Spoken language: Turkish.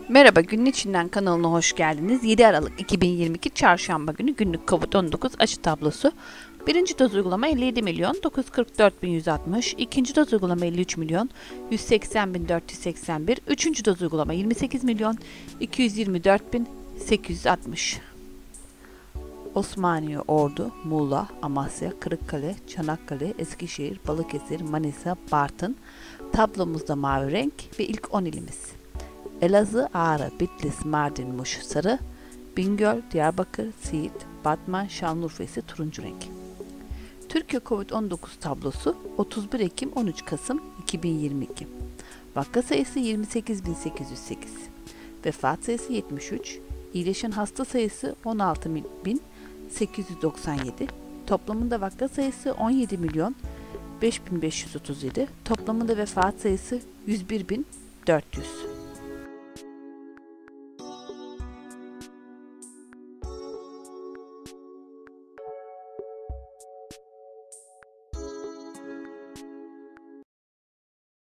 Merhaba, Günün İçinden kanalına hoş geldiniz. 7 Aralık 2022 Çarşamba günü günlük COVID-19 aşı tablosu. Birinci doz uygulama 57 milyon 944 bin 160, ikinci doz uygulama 53 milyon 180 bin 481, üçüncü doz uygulama 28 milyon 224 bin 860. Osmaniye, Ordu, Muğla, Amasya, Kırıkkale, Çanakkale, Eskişehir, Balıkesir, Manisa, Bartın. Tablomuzda mavi renk ve ilk 10 ilimiz. Elazığ, Ağrı, Bitlis, Mardin, Muş sarı, Bingöl, Diyarbakır, Siirt, Batman, Şanlıurfa ise turuncu renk. Türkiye COVID-19 tablosu 31 Ekim 13 Kasım 2022. Vaka sayısı 28.808. Vefat sayısı 73. İyileşen hasta sayısı 16.897. Toplamında vaka sayısı 17 milyon 5.537. Toplamında vefat sayısı 101.400.